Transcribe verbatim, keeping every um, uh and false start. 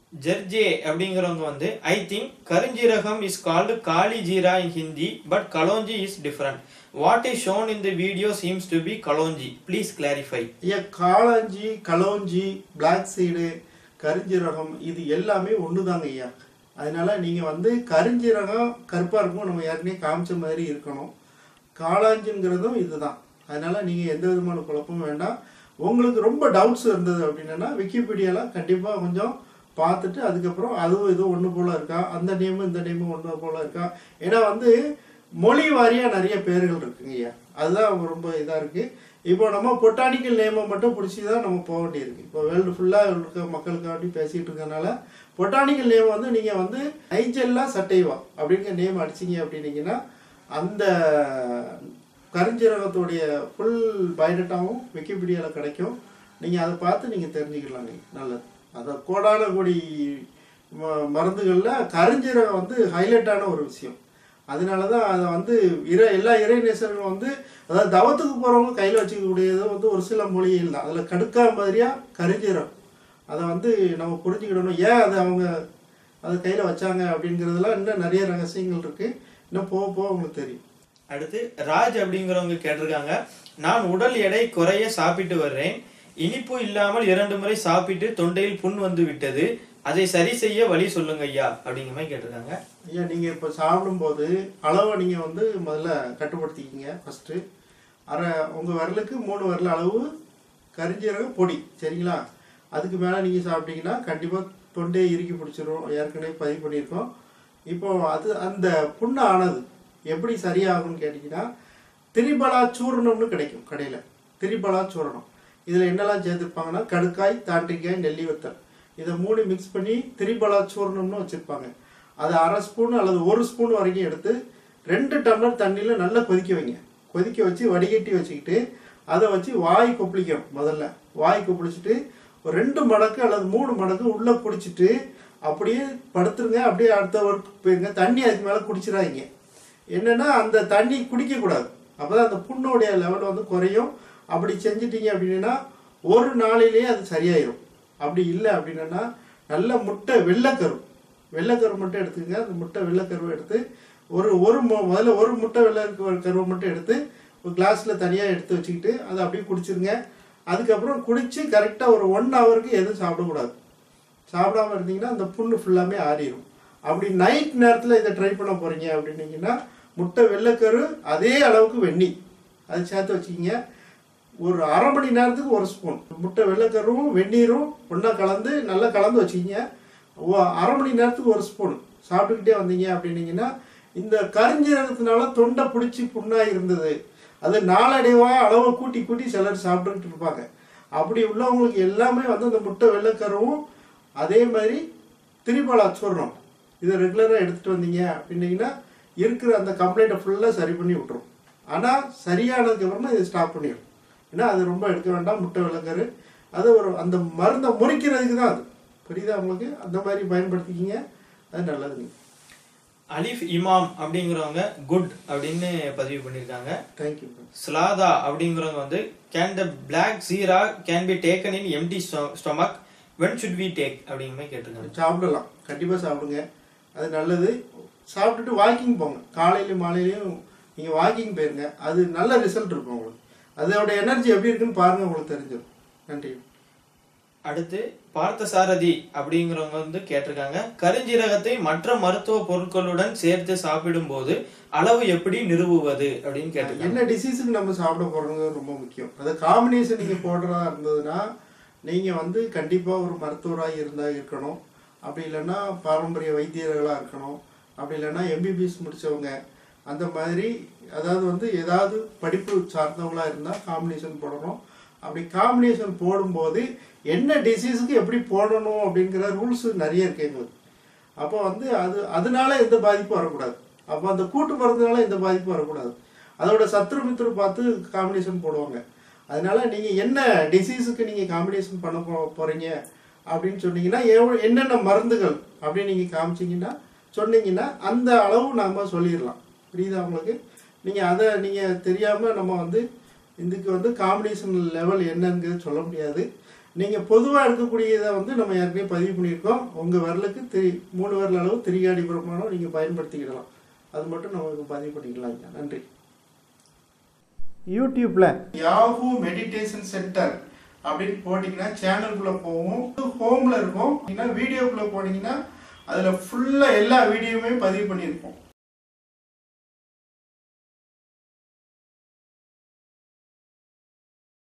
ஜெர்ஜே அப்படிங்கிறவங்க வந்து I think கருஞ்சீரகம் is called kali jeera in Hindi but kalonji is different. What is shown in the video seems to be kalonji. Please clarify. ஐயா, kalonji, kalonji, black seed, கருஞ்சீரகம் இது எல்லாமே ஒன்று தாங்க ஐயா. அதனால நீங்கள் வந்து கருஞ்சீரகம் கருப்பாக இருக்கும், நம்ம ஏற்கனவே காமிச்ச மாதிரி இருக்கணும். காளாஞ்சிங்கிறதும் இதுதான். அதனால நீங்கள் எந்த விதமான குழப்பமும் வேண்டாம். உங்களுக்கு ரொம்ப டவுட்ஸ் இருந்தது அப்படின்னா விக்கிபீடியாவில் கண்டிப்பாக கொஞ்சம் பார்த்துட்டு அதுக்கப்புறம் அதுவும் இதுவும் ஒன்று போல் இருக்கா, அந்த நேமும் இந்த நேமும் ஒன்று போல் இருக்கா. ஏன்னா வந்து மொழி வாரியாக நிறைய பேர்கள் இருக்குங்க ஐயா. அதுதான் ரொம்ப இதாக இருக்குது. இப்போ நம்ம பொட்டானிக்கல் நேமை மட்டும் பிடிச்சி தான் நம்ம போக வேண்டியிருக்கு. இப்போ வேர்ல்டு ஃபுல்லாக இருக்க மக்களுக்காண்டி பேசிகிட்டு இருக்கனால பொட்டானிக்கல் நேம் வந்து நீங்கள் வந்து நைஜெல்லா சட்டைவா அப்படிங்கிற நேம் அடிச்சிங்க அப்படின்னீங்கன்னா அந்த கருஞ்சீரகத்துடைய ஃபுல் பயோடேட்டாவும் விக்கிபீடியாவில் கிடைக்கும். நீங்கள் அதை பார்த்து நீங்கள் தெரிஞ்சுக்கலாங்க. நல்லது. அதை கோடான கோடி மருந்துகளில் கருஞ்சீரகம் வந்து ஹைலைட்டான ஒரு விஷயம். அதனால தான் அதை வந்து இறை எல்லா இறை நேசர்களும் வந்து அதாவது தவத்துக்கு போகிறவங்க கையில் வச்சுக்கக்கூடியது வந்து ஒரு சில மொழிகள் தான். அதில் கடுக்கா மாதிரியாக கருஞ்சீரகம் அதை வந்து நம்ம புரிஞ்சுக்கிடணும். ஏன் அதை அவங்க அதை கையில் வச்சாங்க அப்படிங்கிறதுலாம் இன்னும் நிறைய ரகசியங்கள் இருக்குது. இன்னும் போக போக உங்களுக்கு தெரியும். அடுத்து ராஜ் அப்படிங்கிறவங்க கேட்டிருக்காங்க, நான் உடல் எடை குறைய சாப்பிட்டு வர்றேன். இனிப்பு இல்லாமல் இரண்டு முறை சாப்பிட்டு தொண்டையில் புண் வந்து விட்டது. அதை சரி செய்ய வழி சொல்லுங்க ஐயா அப்படிங்கிற மாதிரி கேட்டிருக்காங்க. ஐயா, நீங்கள் இப்போ சாப்பிடும்போது அளவை நீங்கள் வந்து முதல்ல கட்டுப்படுத்திக்கிங்க. ஃபஸ்ட்டு அரை உங்கள் விரலுக்கு மூணு விரல் அளவு கரிஞ்சீரக பொடி, சரிங்களா? அதுக்கு மேலே நீங்கள் சாப்பிட்டீங்கன்னா கண்டிப்பாக தொண்டையை இறுக்கி பிடிச்சிரும். ஏற்கனவே பதிவு பண்ணியிருக்கோம். இப்போது அது அந்த புண்ணு ஆனது எப்படி சரியாகும்னு கேட்டிங்கன்னா திரிபலா சூரணம்னு கிடைக்கும் கடையில். திரிபலா சூரணம் இதில் என்னெல்லாம் சேர்த்துருப்பாங்கன்னா கடுக்காய், தாண்டிக்காய், நெல்லி வத்தல் இதை மூணு மிக்ஸ் பண்ணி திரிபலா சூரணம்னு வச்சுருப்பாங்க. அதை அரை ஸ்பூன் அல்லது ஒரு ஸ்பூன் வரைக்கும் எடுத்து ரெண்டு டம்ளர் தண்ணியில் நல்லா கொதிக்க வைங்க. கொதிக்க வச்சு வடிகட்டி வச்சுக்கிட்டு அதை வச்சு வாய் கொப்பளிக்கணும். முதல்ல வாய் கொப்பளிச்சுட்டு ஒரு ரெண்டு மடக்கு அல்லது மூணு மடக்கு உள்ளே குடிச்சிட்டு அப்படியே படுத்துருங்க. அப்படியே அடுத்த ஒர்க்கு போயிருங்க. தண்ணி அதுக்கு மேலே குடிச்சிடாதீங்க. என்னென்னா அந்த தண்ணி குடிக்கக்கூடாது. அப்போ தான் அந்த புண்ணோடைய லெவல் வந்து குறையும். அப்படி செஞ்சிட்டிங்க அப்படின்னா ஒரு நாளிலேயே அது சரியாயிடும். அப்படி இல்லை அப்படின்னா நல்ல முட்டை வெள்ளைக்கரு வெள்ளைக்கரு மட்டும் எடுத்துக்கங்க. அந்த முட்டை வெள்ளைக்கருவை எடுத்து ஒரு ஒரு முதல்ல ஒரு முட்டை வெள்ளை கருவை மட்டும் எடுத்து ஒரு கிளாஸில் தனியாக எடுத்து வச்சுக்கிட்டு அதை அப்படியே குடிச்சிருங்க. அதுக்கப்புறம் குடித்து கரெக்டாக ஒரு ஒன் ஹவருக்கு எதுவும் சாப்பிடக்கூடாது. சாப்பிடாமல் இருந்தீங்கன்னா அந்த புண்ணு ஃபுல்லாமே ஆறிடும். அப்படி நைட் நேரத்தில் இதை ட்ரை பண்ண போகிறீங்க அப்படின்னீங்கன்னா முட்டை வெள்ளைக்கரு அதே அளவுக்கு வெந்நீர் அது சேர்த்து வச்சுக்கிங்க. ஒரு அரை மணி நேரத்துக்கு ஒரு ஸ்பூன் முட்டை வெள்ளைக்கருவும் வெந்நீரும் ஒன்றா கலந்து நல்லா கலந்து வச்சுக்கிங்க. அரை மணி நேரத்துக்கு ஒரு ஸ்பூன் சாப்பிட்டுக்கிட்டே வந்தீங்க அப்படின்னீங்கன்னா இந்த கருஞ்சீரகத்தினால தொண்டை பிடிச்சி புண்ணாக இருந்தது அது நாளடைவாக அளவை கூட்டி கூட்டி சிலர் சாப்பிட்டுக்கிட்டு இருப்பாங்க. அப்படி உள்ளவங்களுக்கு எல்லாமே வந்து அந்த முட்டை வெள்ளைக்கருவும் அதே மாதிரி திரிபலா சூரணம் இதை ரெகுலராக எடுத்துகிட்டு வந்தீங்க அப்படின்னீங்கன்னா இருக்கிற அந்த கம்ப்ளைண்ட்டை ஃபுல்லாக சரி பண்ணி விட்டுரும். ஆனால் சரியானதுக்கப்புறமா இதை ஸ்டாப் பண்ணிடும். ஏன்னா அது ரொம்ப எடுக்க வேண்டாம். முட்டை வெள்ளைக்கரு அது ஒரு அந்த மருந்தை முறிக்கிறதுக்கு தான் அது. புரியுதா உங்களுக்கு? அந்த மாதிரி பயன்படுத்திக்கிங்க. அது நல்லதுங்க. அலிஃப் இமாம் அப்படிங்கிறவங்க குட் அப்படின்னு பதிவு பண்ணியிருக்காங்க. தேங்க்யூ. ஸ்லாதா அப்படிங்கிறவங்க வந்து can the black jeera can be taken in empty stomach when should we take அப்படிங்கிற மாதிரி கேட்டிருக்காங்க. சாப்பிடலாம், கண்டிப்பாக சாப்பிடுங்க. அது நல்லது. சாப்பிட்டுட்டு வாக்கிங் போங்க. காலையிலையும் மாலையிலையும் நீங்கள் வாக்கிங் போயிருங்க. அது நல்ல ரிசல்ட் இருக்கும் உங்களுக்கு. அதோட எனர்ஜி எப்படி இருக்குன்னு பாருங்கள், உங்களுக்கு தெரிஞ்சிடும். நன்றி. அடுத்து பார்த்தசாரதி அப்படிங்கிறவங்க வந்து கேட்டிருக்காங்க, கருஞ்சீரகத்தை மற்ற மருத்துவ பொருட்களுடன் சேர்த்து சாப்பிடும் போது அளவு எப்படி நிறுவுவது அப்படின்னு கேட்டிருக்காங்க. என்ன டிசீஸுக்கு நம்ம சாப்பிட போறோம்னு ரொம்ப முக்கியம். அது காம்பினேஷன் நீங்கள் போடுறதா இருந்ததுன்னா நீங்கள் வந்து கண்டிப்பாக ஒரு மருத்துவராக இருந்தால் இருக்கணும். அப்படி இல்லைன்னா பாரம்பரிய வைத்தியர்களாக இருக்கணும். அப்படி இல்லைன்னா எம்பிபிஎஸ் முடித்தவங்க அந்த மாதிரி அதாவது வந்து ஏதாவது படிப்பு சார்ந்தவங்களாக இருந்தால் காம்பினேஷன் போடணும். அப்படி காம்பினேஷன் போடும்போது என்ன டிசீஸுக்கு எப்படி போடணும் அப்படிங்கிற ரூல்ஸ் நிறைய இருக்கு எங்களுக்கு. அப்போ வந்து அது அதனால எந்த பாதிப்பும் வரக்கூடாது. அப்போ அந்த கூட்டு மருந்துனால எந்த பாதிப்பும் வரக்கூடாது. அதோட சத்ரு மித்ரு பார்த்து காம்பினேஷன் போடுவாங்க. அதனால நீங்கள் என்ன டிசீஸுக்கு நீங்கள் காம்பினேஷன் பண்ண போ போகிறீங்க அப்படின்னு சொன்னீங்கன்னா எவ்வளோ என்னென்ன மருந்துகள் அப்படின்னு நீங்கள் காமிச்சிங்கன்னா சொன்னீங்கன்னா அந்த அளவு நாம் சொல்லிடலாம். புரியுதா உங்களுக்கு? நீங்கள் அதை நீங்கள் தெரியாமல் நம்ம வந்து இதுக்கு வந்து காம்பினேஷன் லெவல் என்னங்கிறது சொல்ல முடியாது. நீங்கள் பொதுவாக எடுக்கக்கூடியதை வந்து நம்ம ஏற்கனவே பதிவு பண்ணியிருக்கோம். உங்கள் விரலுக்கு திரி மூணு விரல் அளவு திரிகாடி பிரமாணம் நீங்கள் பயன்படுத்திக்கிடலாம். அது மட்டும் நமக்கு பதிவு பண்ணிக்கலாம் ஐயா. நன்றி. யூடியூப்பில் யாஹூ மெடிடேஷன் சென்டர் அப்படின்னு போட்டிங்கன்னா சேனலுக்குள்ளே போவோம். ஹோமில் இருக்கும். வீடியோக்குள்ளே போனீங்கன்னா அதில் ஃபுல்லாக எல்லா வீடியோவுமே பதிவு பண்ணியிருப்போம்.